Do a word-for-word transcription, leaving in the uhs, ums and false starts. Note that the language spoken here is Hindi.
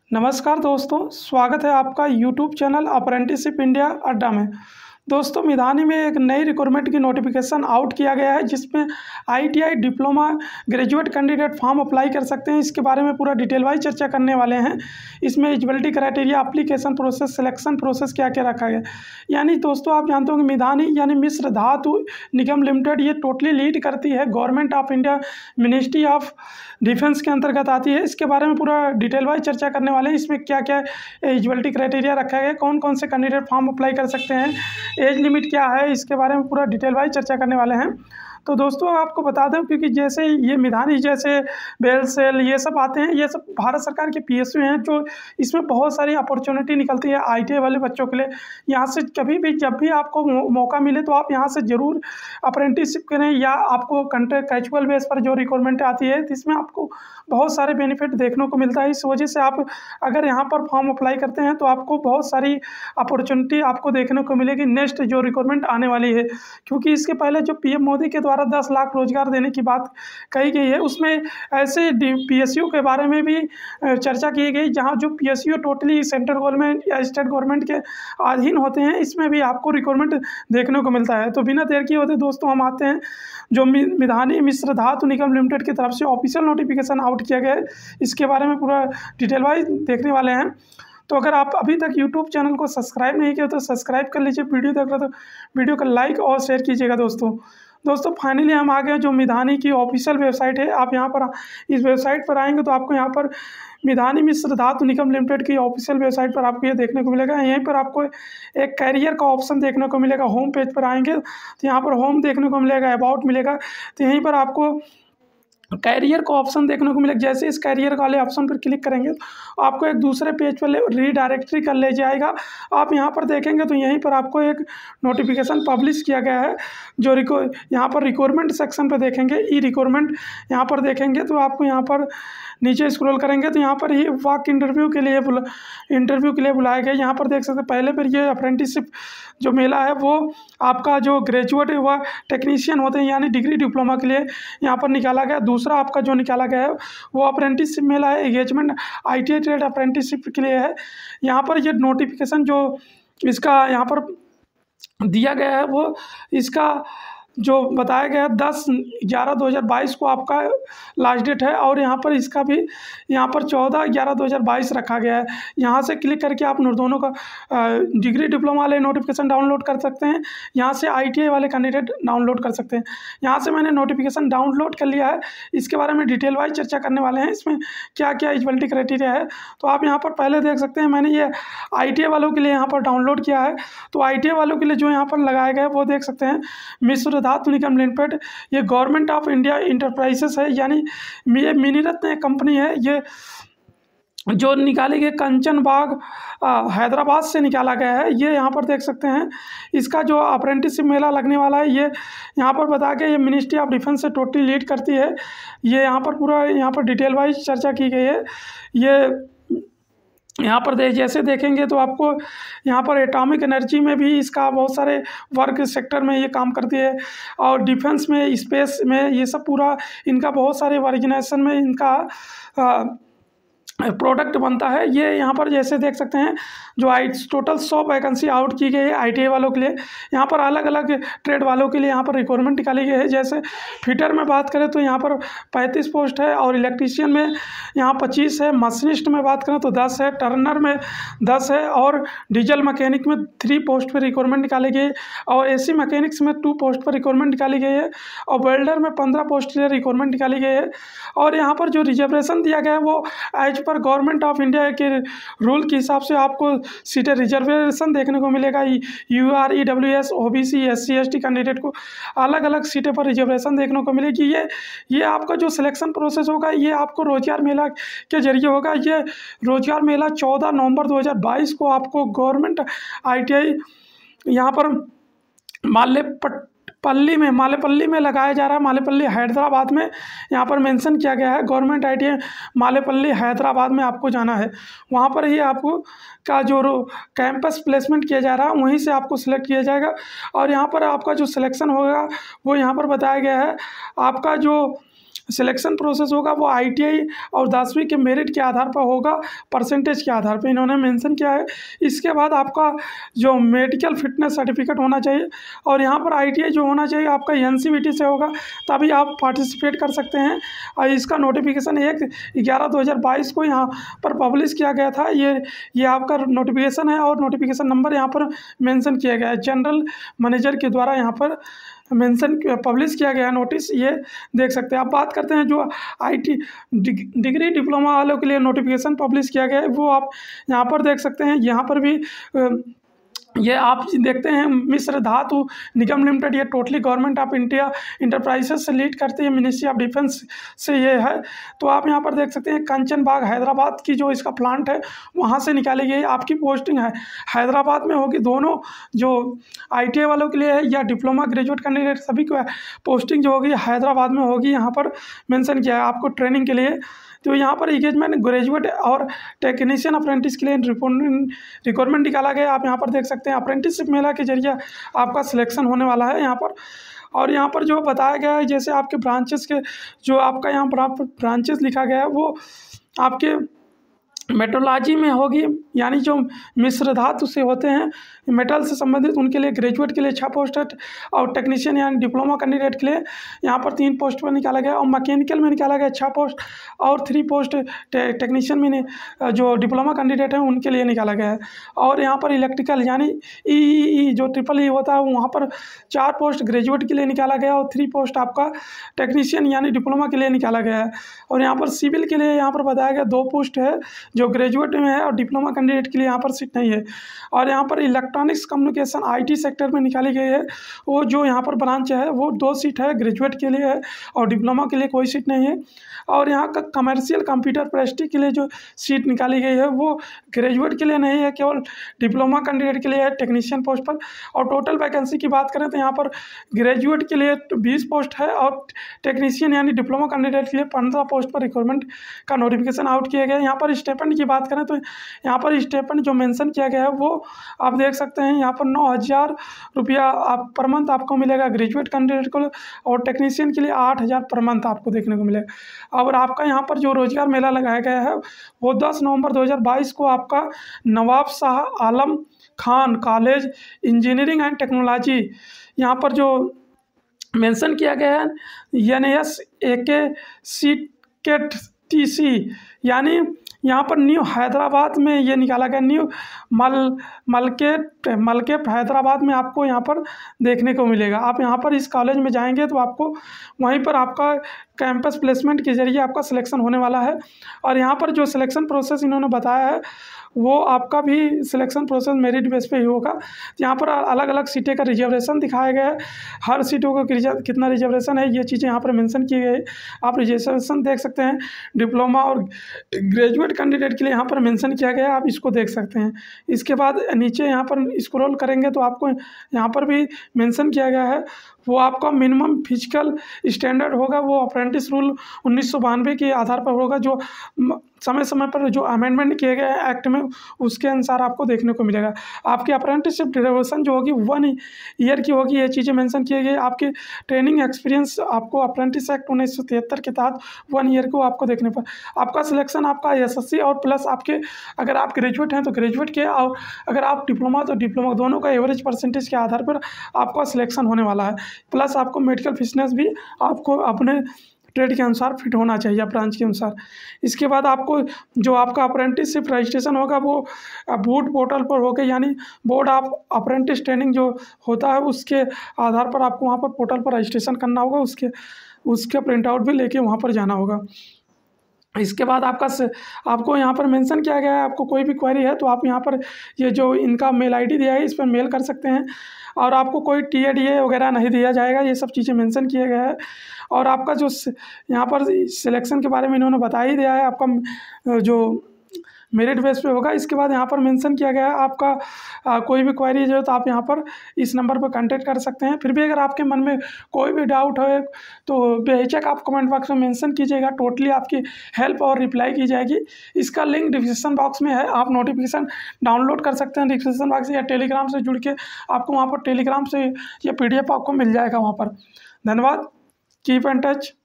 नमस्कार दोस्तों, स्वागत है आपका यूट्यूब चैनल अप्रेंटिसशिप इंडिया अड्डा में। दोस्तों, मिधानी में एक नई रिक्रूटमेंट की नोटिफिकेशन आउट किया गया है जिसमें ITI diploma graduate candidate form apply कर सकते हैं। इसके बारे में पूरा डिटेल वाइज चर्चा करने वाले हैं। इसमें eligibility criteria, application process, selection process क्या क्या रखा गया। यानी दोस्तों, आप जानते हो कि मिधानी यानी मिश्र धातु निगम लिमिटेड ये टोटली लीड करती है, government of India ministry of defence के अंतर्गत आती है। इसके बारे में पूरा डिटेल वाइज चर्चा करने वाले हैं। इसमें क्या क्या एलिजिबिलिटी क्राइटेरिया रखा गया है, कौन कौन से कैंडिडेट फॉर्म अप्लाई कर सकते हैं, एज लिमिट क्या है, इसके बारे में पूरा डिटेल वाइज चर्चा करने वाले हैं। तो दोस्तों, आपको बता दें क्योंकि जैसे ये मिधानी जैसे बेल सेल ये सब आते हैं, ये सब भारत सरकार के पीएसयू हैं जो इसमें बहुत सारी अपॉर्चुनिटी निकलती है आईटीआई वाले बच्चों के लिए। यहाँ से कभी भी जब भी आपको मौका मिले तो आप यहाँ से ज़रूर अप्रेंटिसशिप करें, या आपको कंट्रैक्ट कैजुअल बेस पर जो रिक्वायरमेंट आती है इसमें आपको बहुत सारे बेनिफिट देखने को मिलता है। इस वजह से आप अगर यहाँ पर फॉर्म अप्लाई करते हैं तो आपको बहुत सारी अपॉर्चुनिटी आपको देखने को मिलेगी नेक्स्ट जो रिक्वायरमेंट आने वाली है। क्योंकि इसके पहले जो पीएम मोदी के द्वारा दस लाख रोजगार देने की बात कही गई है, उसमें ऐसे पीएसयू के बारे में भी चर्चा की गई जहां जो पीएसयू टोटली सेंट्रल गवर्नमेंट या स्टेट गवर्नमेंट के अधीन होते हैं, इसमें भी आपको रिक्वायरमेंट देखने को मिलता है। तो बिना देर किए होते दोस्तों, हम आते हैं जो मिधानी मिश्र धातु निगम लिमिटेड की तरफ से ऑफिशियल नोटिफिकेशन आउट किया गया है, इसके बारे में पूरा डिटेल वाइज देखने वाले हैं। तो अगर आप अभी तक यूट्यूब चैनल को सब्सक्राइब नहीं किया तो सब्सक्राइब कर लीजिए, वीडियो देख रहे हो तो वीडियो को लाइक और शेयर कीजिएगा। दोस्तों दोस्तों फाइनली हम आ गए जो मिधानी की ऑफिशियल वेबसाइट है। आप यहाँ पर इस वेबसाइट पर आएंगे तो आपको यहाँ पर मिधानी मिश्र धातु निगम लिमिटेड की ऑफिशियल वेबसाइट पर आपको ये देखने को मिलेगा। यहीं पर आपको एक कैरियर का ऑप्शन देखने को मिलेगा। होम पेज पर आएंगे तो यहाँ पर होम देखने को मिलेगा, अबाउट मिलेगा, तो यहीं पर आपको कैरियर का ऑप्शन देखने को मिलेगा। जैसे इस कैरियर वाले ऑप्शन पर क्लिक करेंगे तो आपको एक दूसरे पेज पर रीडायरेक्टरी कर ले जाएगा। आप यहाँ पर देखेंगे तो यहीं पर आपको एक नोटिफिकेशन पब्लिश किया गया है जो रिको यहाँ पर रिक्वायरमेंट सेक्शन पर देखेंगे, ई रिक्वायरमेंट यहाँ पर देखेंगे तो आपको यहाँ पर नीचे स्क्रॉल करेंगे तो यहाँ पर ही वाक इंटरव्यू के लिए बुला इंटरव्यू के लिए बुलाए गए। यहाँ पर देख सकते हैं पहले पर ये अप्रेंटिसशिप जो मेला है वो आपका जो ग्रेजुएट व टेक्नीशियन होते हैं यानी डिग्री डिप्लोमा के लिए यहाँ पर निकाला गया। दूसरा आपका जो निकाला गया है वो अप्रेंटिसशिप मेला है, एंगेजमेंट आईटीआई ट्रेड अप्रेंटिसशिप के लिए है। यहाँ पर ये नोटिफिकेशन जो इसका यहाँ पर दिया गया है वो इसका जो बताया गया है दस ग्यारह दो हज़ार बाईस को आपका लास्ट डेट है, और यहाँ पर इसका भी यहाँ पर चौदह ग्यारह दो हज़ार बाईस रखा गया है। यहाँ से क्लिक करके आप दोनों का डिग्री डिप्लोमा वाले नोटिफिकेशन डाउनलोड कर सकते हैं, यहाँ से आईटीआई वाले कैंडिडेट डाउनलोड कर सकते हैं। यहाँ से मैंने नोटिफिकेशन डाउनलोड कर लिया है, इसके बारे में डिटेल वाइज चर्चा करने वाले हैं। इसमें क्या क्या एलिजिबिलिटी क्राइटेरिया है तो आप यहाँ पर पहले देख सकते हैं। मैंने ये आईटीआई वालों के लिए यहाँ पर डाउनलोड किया है, तो आईटीआई वालों के लिए जो यहाँ पर लगाया गया है वो देख सकते हैं। मिश्र धातु निगम लिमिटेड ये गवर्नमेंट ऑफ इंडिया इंटरप्राइजेस है, यानी ये मिनीरत्न कंपनी है। ये जो निकाली गई कंचन बाग हैदराबाद से निकाला गया है। ये यहाँ पर देख सकते हैं इसका जो अप्रेंटिसशिप मेला लगने वाला है, ये यहाँ पर बता के ये मिनिस्ट्री ऑफ डिफेंस से टोटली लीड करती है। ये यहाँ पर पूरा यहाँ पर डिटेल वाइज चर्चा की गई है। ये यहाँ पर दे जैसे देखेंगे तो आपको यहाँ पर एटॉमिक एनर्जी में भी इसका बहुत सारे वर्क सेक्टर में ये काम करती है, और डिफेंस में, स्पेस में, ये सब पूरा इनका बहुत सारे ऑर्गेनाइजेशन में इनका आ, प्रोडक्ट बनता है। ये यहाँ पर जैसे देख सकते हैं जो आई टोटल सौ वैकेंसी आउट की गई है आईटीआई वालों के लिए। यहाँ पर अलग अलग ट्रेड वालों के लिए यहाँ पर रिक्वायरमेंट निकाली गई है। जैसे फिटर में बात करें तो यहाँ पर पैंतीस पोस्ट है, और इलेक्ट्रीशियन में यहाँ पच्चीस है, मशीनिस्ट में बात करें तो दस है, टर्नर में दस है, और डीजल मैकेनिक में थ्री पोस्ट पर रिक्वायरमेंट निकाली गई, और एसी मैकेनिक्स में टू पोस्ट पर रिक्वायरमेंट निकाली गई है, और वेल्डर में पंद्रह पोस्ट पर रिक्वायरमेंट निकाली गई है। और यहाँ पर जो रिजर्वेशन दिया गया है वो एज पर गवर्नमेंट ऑफ इंडिया के रूल के हिसाब से आपको सीटें रिजर्वेशन देखने को मिलेगा। U R E W S O B C S C S T candidate को अलग अलग सीटें पर रिजर्वेशन देखने को मिलेगी। ये ये आपका जो सिलेक्शन प्रोसेस होगा ये आपको रोजगार मेला के जरिए होगा। ये रोजगार मेला चौदह नवंबर दो हज़ार बाईस को आपको गवर्नमेंट आई टी आई यहाँ पर मालेपट पल्ली में मालेपल्ली में लगाया जा रहा है। मालेपल्ली हैदराबाद में यहाँ पर मेंशन किया गया है। गवर्नमेंट आईटीआई मालेपल्ली हैदराबाद में आपको जाना है, वहाँ पर ही आपको का जो कैंपस प्लेसमेंट किया जा रहा है वहीं से आपको सिलेक्ट किया जाएगा। और यहाँ पर आपका जो सिलेक्शन होगा वो यहाँ पर बताया गया है। आपका जो सिलेक्शन प्रोसेस होगा वो आईटीआई और दसवीं के मेरिट के आधार पर होगा, परसेंटेज के आधार पर इन्होंने मेंशन किया है। इसके बाद आपका जो मेडिकल फिटनेस सर्टिफिकेट होना चाहिए और यहाँ पर आईटीआई जो होना चाहिए आपका एनसीवीटी से होगा, तभी आप पार्टिसिपेट कर सकते हैं। और इसका नोटिफिकेशन एक ग्यारह दो हज़ार बाईस को यहाँ पर पब्लिश किया गया था। ये ये आपका नोटिफिकेशन है और नोटिफिकेशन नंबर यहाँ पर मेंशन किया गया है। जनरल मैनेजर के द्वारा यहाँ पर मेंशन पब्लिश किया गया नोटिस, ये देख सकते हैं। आप बात करते हैं जो आईटी डिग्री डिप्लोमा वालों के लिए नोटिफिकेशन पब्लिश किया गया है, वो आप यहाँ पर देख सकते हैं। यहाँ पर भी ये आप देखते हैं मिश्र धातु निगम लिमिटेड, ये totally government of India enterprises से लीड करती है, मिनिस्ट्री ऑफ डिफेंस से ये है। तो आप यहाँ पर देख सकते हैं कंचन बाग हैदराबाद की जो इसका प्लांट है वहाँ से निकाली गई आपकी पोस्टिंग है, हैदराबाद में होगी। दोनों जो आईटीआई वालों के लिए है या डिप्लोमा ग्रेजुएट कैंडिडेट सभी को पोस्टिंग जो होगी हैदराबाद में होगी, यहाँ पर मेंशन किया है आपको ट्रेनिंग के लिए। तो यहाँ पर इंगेजमेंट ग्रेजुएट और टेक्नीशियन अप्रेंटिस के लिए रिक्वायरमेंट निकाला गया। आप यहाँ पर देख सकते हैं अप्रेंटिसशिप मेला के जरिए आपका सिलेक्शन होने वाला है यहाँ पर। और यहाँ पर जो बताया गया है जैसे आपके ब्रांचेस के जो आपका यहाँ पर ब्रांचेस लिखा गया है वो आपके मेट्रोलॉजी में होगी, यानी जो मिश्र धातु से होते हैं मेटल से संबंधित उनके लिए ग्रेजुएट के लिए छः पोस्ट है और टेक्नीशियन यानी डिप्लोमा कैंडिडेट के लिए यहाँ पर तीन पोस्ट पर निकाला गया और मैकेनिकल में निकाला गया छः पोस्ट और थ्री पोस्ट टे, टेक्नीशियन में जो डिप्लोमा कैंडिडेट हैं उनके लिए निकाला गया है। और यहाँ पर इलेक्ट्रिकल यानी ई ई जो ट्रिपल ई होता है वहाँ पर चार पोस्ट ग्रेजुएट के लिए निकाला गया और थ्री पोस्ट आपका टेक्नीशियन यानी डिप्लोमा के लिए निकाला गया है। और यहाँ पर सिविल के लिए यहाँ पर बताया गया दो पोस्ट है जो ग्रेजुएट में है और डिप्लोमा कैंडिडेट के लिए यहाँ पर सीट नहीं है। और यहाँ पर इलेक्ट्रॉनिक्स कम्युनिकेशन आईटी सेक्टर में निकाली गई है, वो जो यहाँ पर ब्रांच है वो दो सीट है, ग्रेजुएट के लिए है और डिप्लोमा के लिए कोई सीट नहीं है। और यहाँ का कमर्शियल कंप्यूटर प्रेस्टी के लिए जो सीट निकाली गई है वो ग्रेजुएट के लिए नहीं है, केवल डिप्लोमा कैंडिडेट के लिए है टेक्नीशियन पोस्ट पर। और टोटल वैकेंसी की बात करें तो यहाँ पर ग्रेजुएट के लिए बीस पोस्ट है और टेक्नीशियन यानी डिप्लोमा कैंडिडेट के लिए पंद्रह पोस्ट पर रिक्वायरमेंट का नोटिफिकेशन आउट किया गया है। यहाँ पर स्टेपेंड की बात करें तो यहाँ पर स्टेपेंड जो मेंशन किया गया है वो आप देख सकते हैं, यहाँ पर नौ हज़ार रुपया आप पर मंथ आपको मिलेगा ग्रेजुएट कैंडिडेट को और टेक्नीशियन के लिए आठ हज़ार पर मंथ आपको देखने को मिलेगा। और आपका यहाँ पर जो रोजगार मेला लगाया गया है वो दस नवंबर दो हज़ार बाईस को आपका Nawab Shah Alam Khan college engineering and technology यहाँ पर जो मेंशन किया गया है एन एस ए के सी के टी सी यानी यहाँ पर न्यू हैदराबाद में ये निकाला गया, न्यू मल मलके मलके हैदराबाद में आपको यहाँ पर देखने को मिलेगा। आप यहाँ पर इस कॉलेज में जाएंगे तो आपको वहीं पर आपका कैंपस प्लेसमेंट के जरिए आपका सिलेक्शन होने वाला है। और यहाँ पर जो सिलेक्शन प्रोसेस इन्होंने बताया है वो आपका भी सिलेक्शन प्रोसेस मेरिट बेस पे ही होगा। यहाँ पर अलग अलग सीटें का रिजर्वेशन दिखाया गया है, हर सीटों का कितना रिजर्वेशन है ये चीज़ें यहाँ पर मेंशन की गई है। आप रिजर्वेशन देख सकते हैं, डिप्लोमा और ग्रेजुएट कैंडिडेट के लिए यहाँ पर मेंशन किया गया है, आप इसको देख सकते हैं। इसके बाद नीचे यहाँ पर स्क्रॉल करेंगे तो आपको यहाँ पर भी मेंशन किया गया है वो आपका मिनिमम फिजिकल स्टैंडर्ड होगा, वो अप्रेंटिस रूल उन्नीस सौ बानवे के आधार पर होगा जो समय समय पर जो अमेंडमेंट किए गए हैं एक्ट में उसके अनुसार आपको देखने को मिलेगा। आपकी अप्रेंटिसशिप ड्यूरेशन जो होगी वन ईयर की होगी, ये चीज़ें मेंशन की गई। आपकी ट्रेनिंग एक्सपीरियंस आपको अप्रेंटिस एक्ट उन्नीस सौ तिहत्तर के तहत वन ईयर को आपको देखने पर आपका सिलेक्शन आपका एसएससी और प्लस आपके अगर आप ग्रेजुएट हैं तो ग्रेजुएट के और अगर आप डिप्लोमा तो डिप्लोमा दोनों का एवरेज परसेंटेज के आधार पर आपका सिलेक्शन होने वाला है। प्लस आपको मेडिकल फिटनेस भी आपको अपने ट्रेड के अनुसार फिट होना चाहिए ब्रांच के अनुसार। इसके बाद आपको जो आपका अप्रेंटिसशिप रजिस्ट्रेशन होगा वो बूट पोर्टल पर होगा, यानी बोर्ड ऑफ अप्रेंटिस ट्रेनिंग जो होता है उसके आधार पर आपको वहाँ पर पोर्टल पर रजिस्ट्रेशन करना होगा, उसके उसके प्रिंट आउट भी लेके वहाँ पर जाना होगा। इसके बाद आपका आपको यहाँ पर मेंशन किया गया है, आपको कोई भी क्वेरी है तो आप यहाँ पर ये जो इनका मेल आईडी दिया है इस पर मेल कर सकते हैं और आपको कोई टी ए डी ए वगैरह नहीं दिया जाएगा, ये सब चीज़ें मेंशन किए गए हैं। और आपका जो यहाँ पर सिलेक्शन के बारे में इन्होंने बता ही दिया है, आपका जो मेरिट बेस पे होगा। इसके बाद यहाँ पर मेंशन किया गया है आपका आ, कोई भी क्वेरी जो है तो आप यहाँ पर इस नंबर पर कांटेक्ट कर सकते हैं। फिर भी अगर आपके मन में कोई भी डाउट हो तो बेहिचक आप कमेंट बॉक्स में मेंशन कीजिएगा, टोटली आपकी हेल्प और रिप्लाई की जाएगी। इसका लिंक डिस्क्रिप्शन बॉक्स में है, आप नोटिफिकेशन डाउनलोड कर सकते हैं डिस्क्रिप्शन बॉक्स से या टेलीग्राम से जुड़ के आपको वहाँ पर टेलीग्राम से या पी डी एफ आपको मिल जाएगा वहाँ पर। धन्यवाद, कीप इन टच।